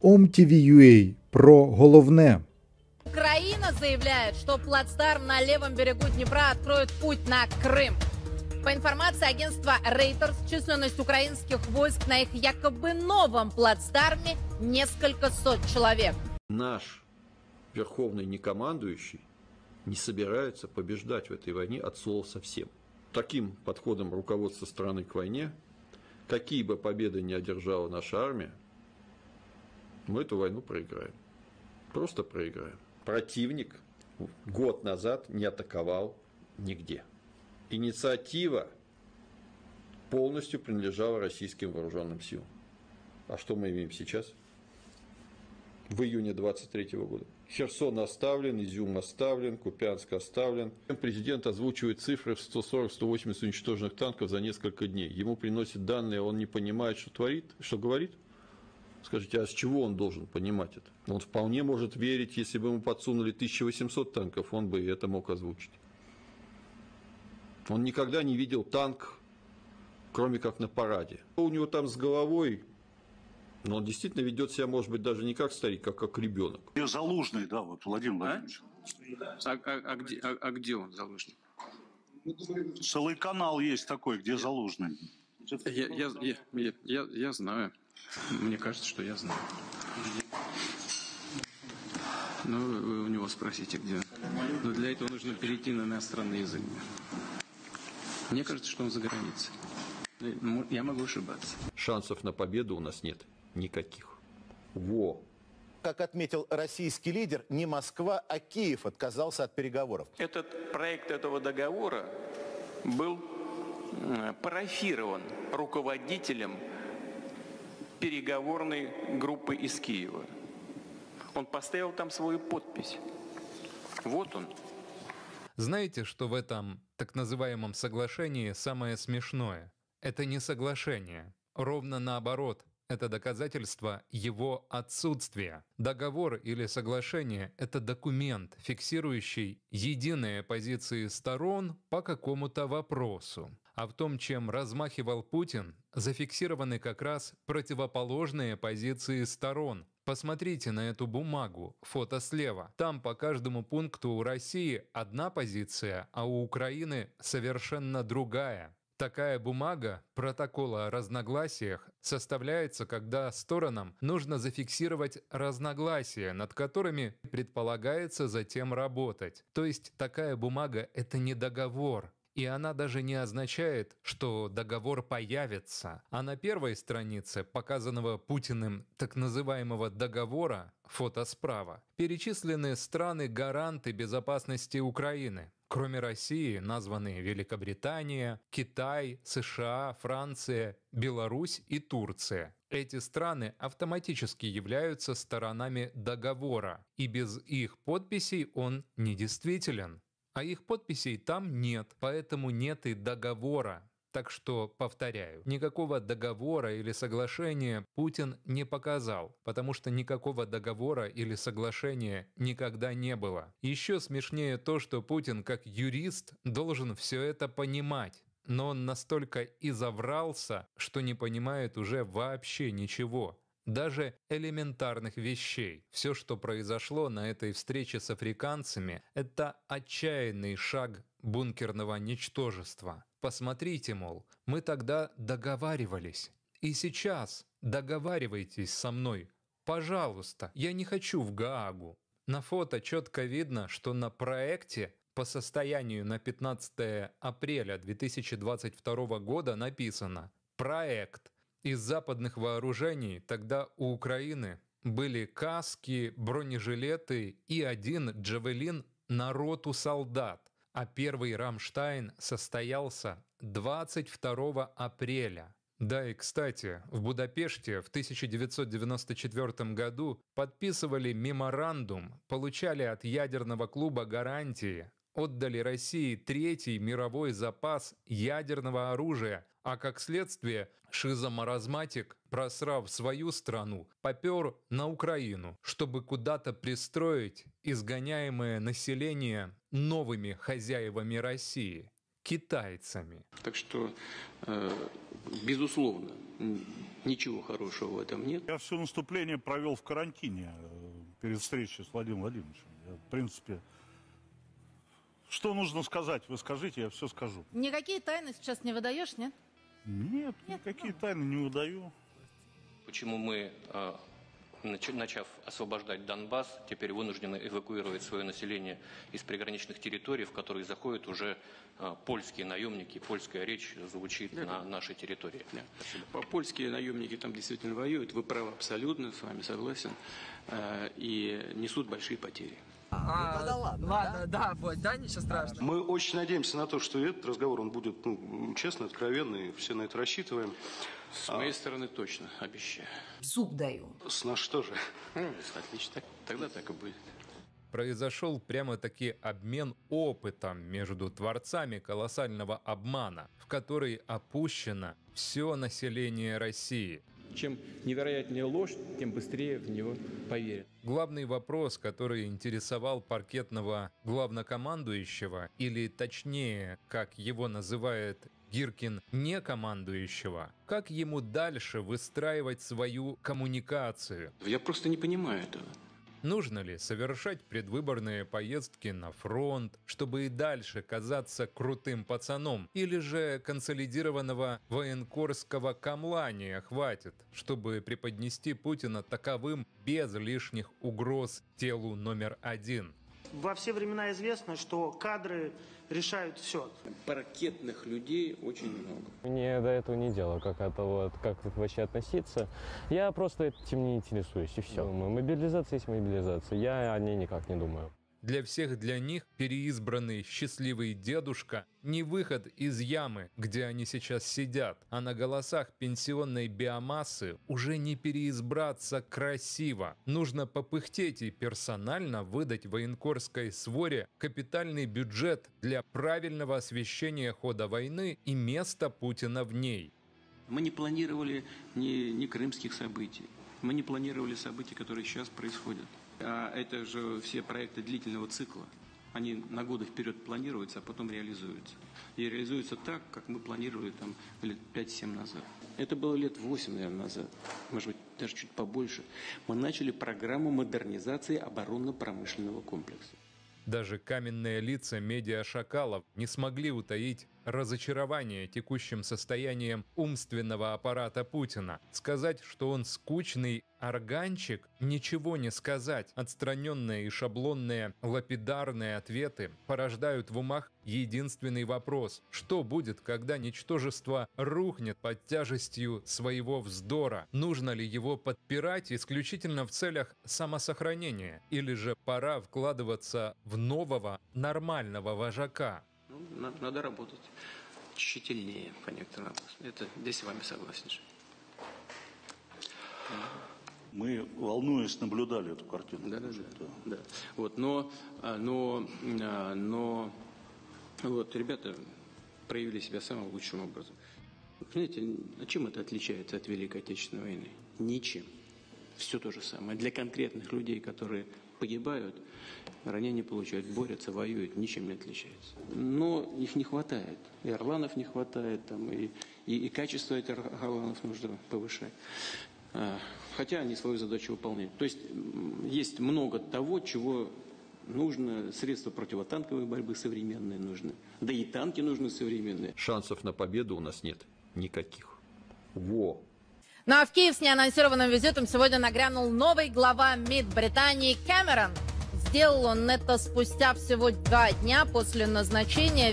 OMTV.ua про головне. Украина заявляет, что плацдарм на левом берегу Днепра откроет путь на Крым. По информации агентства Reuters, численность украинских войск на их якобы новом плацдарме несколько сот человек. Наш верховный некомандующий не собирается побеждать в этой войне от слова совсем. Таким подходом руководства страны к войне, какие бы победы ни одержала наша армия, мы эту войну проиграем. Просто проиграем. Противник год назад не атаковал нигде. Инициатива полностью принадлежала российским вооруженным силам. А что мы имеем сейчас? В июне 2023 года. Херсон оставлен, Изюм оставлен, Купянск оставлен. Президент озвучивает цифры в 140-180 уничтоженных танков за несколько дней. Ему приносят данные, он не понимает, что творит, что говорит. Скажите, а с чего он должен понимать это? Он вполне может верить, если бы ему подсунули 1800 танков, он бы и это мог озвучить. Он никогда не видел танк, кроме как на параде. У него там с головой, но он действительно ведет себя, может быть, даже не как старик, а как ребенок. Где Залужный, да, вот Владимир Владимирович. Где он, Залужный? Целый канал есть такой, где Залужный. Я знаю. Мне кажется, что я знаю. Ну, вы у него спросите, где. Но для этого нужно перейти на иностранный язык. Мне кажется, что он за границей. Я могу ошибаться. Шансов на победу у нас нет никаких. Как отметил российский лидер, не Москва, а Киев отказался от переговоров. Этот проект этого договора был парафирован руководителем переговорной группы из Киева. Он поставил там свою подпись. Вот он. Знаете, что в этом так называемом соглашении самое смешное? Это не соглашение. Ровно наоборот. Это доказательство его отсутствия. Договор или соглашение – это документ, фиксирующий единые позиции сторон по какому-то вопросу. А в том, чем размахивал Путин, зафиксированы как раз противоположные позиции сторон. Посмотрите на эту бумагу, фото слева. Там по каждому пункту у России одна позиция, а у Украины совершенно другая. Такая бумага, протокол о разногласиях, составляется, когда сторонам нужно зафиксировать разногласия, над которыми предполагается затем работать. То есть такая бумага – это не договор. И она даже не означает, что договор появится. А на первой странице показанного Путиным так называемого договора, фото справа, перечислены страны-гаранты безопасности Украины. Кроме России названы Великобритания, Китай, США, Франция, Беларусь и Турция. Эти страны автоматически являются сторонами договора, и без их подписей он недействителен. А их подписей там нет, поэтому нет и договора. Так что, повторяю, никакого договора или соглашения Путин не показал, потому что никакого договора или соглашения никогда не было. Еще смешнее то, что Путин как юрист должен все это понимать. Но он настолько изоврался, что не понимает уже вообще ничего. Даже элементарных вещей. Все, что произошло на этой встрече с африканцами, это отчаянный шаг бункерного ничтожества. Посмотрите, мол, мы тогда договаривались. И сейчас договаривайтесь со мной. Пожалуйста, я не хочу в Гаагу. На фото четко видно, что на проекте по состоянию на 15 апреля 2022 года написано «Проект». Из западных вооружений тогда у Украины были каски, бронежилеты и один «Джавелин» на роту солдат, а первый «Рамштайн» состоялся 22 апреля. Да и, кстати, в Будапеште в 1994 году подписывали меморандум, получали от ядерного клуба гарантии, отдали России третий мировой запас ядерного оружия, а как следствие шизомаразматик, просрав свою страну, попер на Украину, чтобы куда-то пристроить изгоняемое население новыми хозяевами России. китайцами. Так что, безусловно, ничего хорошего в этом нет. Я все наступление провел в карантине перед встречей с Владимиром Владимировичем. Я, в принципе, что нужно сказать, вы скажите, я все скажу. Никакие тайны сейчас не выдаешь, нет? Нет, никакие тайны не выдаю. Почему мы, начав освобождать Донбасс, теперь вынуждены эвакуировать свое население из приграничных территорий, в которые заходят уже польские наемники, польская речь звучит на нашей территории. Да. Польские наемники там действительно воюют, вы правы абсолютно, с вами согласен, и несут большие потери. Ладно, да, вот, да, ничего страшного. Мы очень надеемся на то, что этот разговор, он будет честный, откровенный, все на это рассчитываем. С моей стороны точно, обещаю. Зуб даю. С нашей тоже. Отлично, тогда так и будет. Произошел прямо-таки обмен опытом между творцами колоссального обмана, в который опущено все население России. Чем невероятнее ложь, тем быстрее в него поверят. Главный вопрос, который интересовал паркетного главнокомандующего, или точнее, как его называет Гиркин, некомандующего, как ему дальше выстраивать свою коммуникацию? Я просто не понимаю этого. Нужно ли совершать предвыборные поездки на фронт, чтобы и дальше казаться крутым пацаном? Или же консолидированного военкорского камлания хватит, чтобы преподнести Путина таковым без лишних угроз телу номер один? Во все времена известно, что кадры решают все. Паркетных людей очень много. Мне до этого не дело, как вообще относиться. Я просто этим не интересуюсь, и все. Мобилизация есть мобилизация. Я о ней никак не думаю. Для них переизбранный счастливый дедушка не выход из ямы, где они сейчас сидят, а на голосах пенсионной биомассы уже не переизбраться красиво. Нужно попыхтеть и персонально выдать военкорской своре капитальный бюджет для правильного освещения хода войны и места Путина в ней. Мы не планировали ни крымских событий, мы не планировали события, которые сейчас происходят. А это же все проекты длительного цикла. Они на годы вперед планируются, а потом реализуются. И реализуются так, как мы планировали там лет 5-7 назад. Это было лет 8, наверное, назад. Может быть, даже чуть побольше. Мы начали программу модернизации оборонно-промышленного комплекса. Даже каменные лица медиашакалов не смогли утаить разочарование текущим состоянием умственного аппарата Путина. Сказать, что он скучный органчик, ничего не сказать. Отстраненные и шаблонные лапидарные ответы порождают в умах единственный вопрос: что будет, когда ничтожество рухнет под тяжестью своего вздора? Нужно ли его подпирать исключительно в целях самосохранения? Или же пора вкладываться в нового нормального вожака? Надо работать тщательнее по некоторым вопросам. Это здесь с вами согласен. Мы, волнуясь, наблюдали эту картину. Да. Вот, но вот ребята проявили себя самым лучшим образом. Понимаете, чем это отличается от Великой Отечественной войны? Ничем. Все то же самое. Для конкретных людей, которые погибают, ранения получают, борются, воюют, ничем не отличается. Но их не хватает. И орланов не хватает, там, и качество этих орланов нужно повышать. Хотя они свою задачу выполняют. То есть есть много того, чего нужно. Средства противотанковой борьбы современные нужны. Да и танки нужны современные. Шансов на победу у нас нет никаких. Во! Ну а в Киев с неанонсированным визитом сегодня нагрянул новый глава МИД Британии Кэмерон. Сделал он это спустя всего 2 дня после назначения